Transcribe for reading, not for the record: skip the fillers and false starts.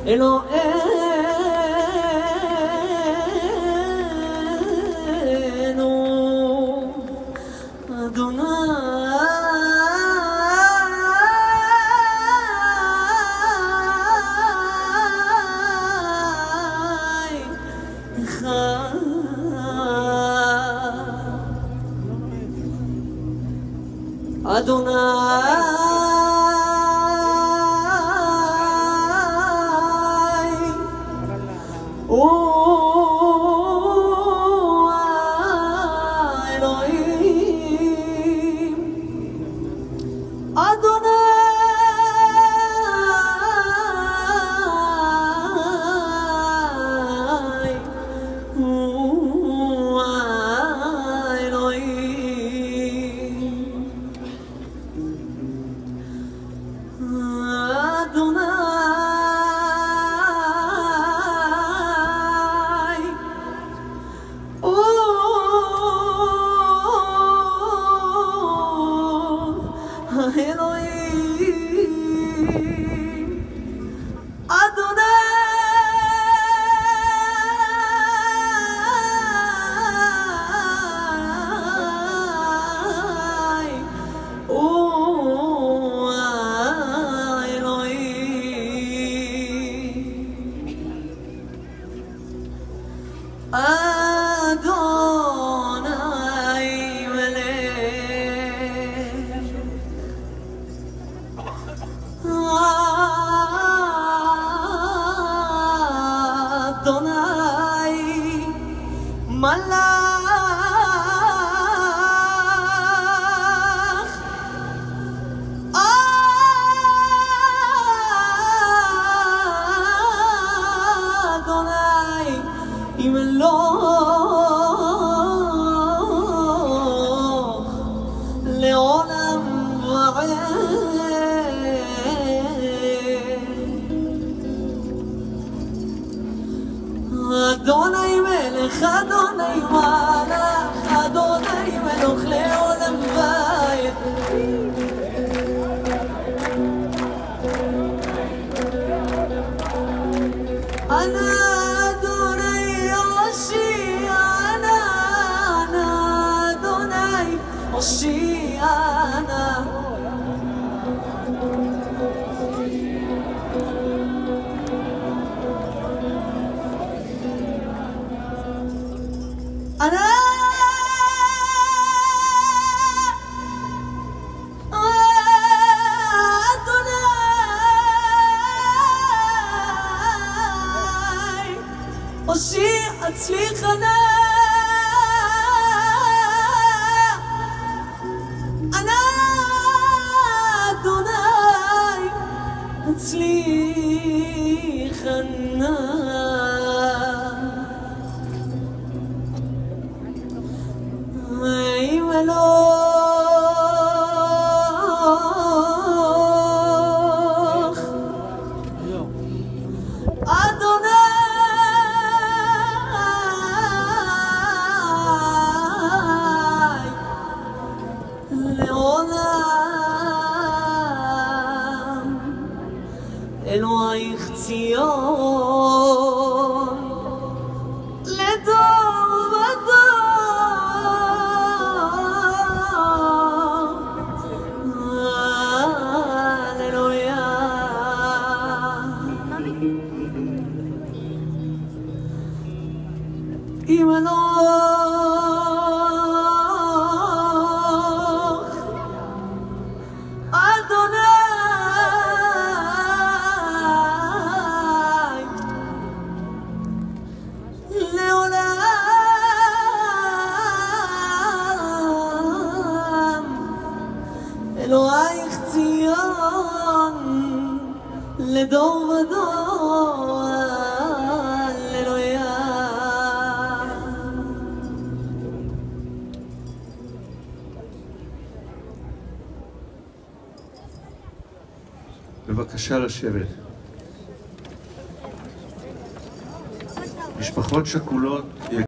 אלוהינו אדוני אחד. אדוני הוא האלוהים. אדוני הוא האלוהים. אדוני האלוהים. אדוני הוא האלוהים. אדוני אדוני מלך אדוני ימלוך לעולם ועד. אדוני מלך, אדוני מלך, אדוני מלוך לעולם ועד. אנא אדוני הושיענה, אנא אדוני הושיענה. أنا أدوناي أشيع أتسليخنا. أنا أدوناي أتسليخنا. אלוהיך ציון לדור ודור. הללויה. ימלוך אדוני אלוהיך ציון לדור ודור. הללויה. בבקשה לשבת. משפחות שכולות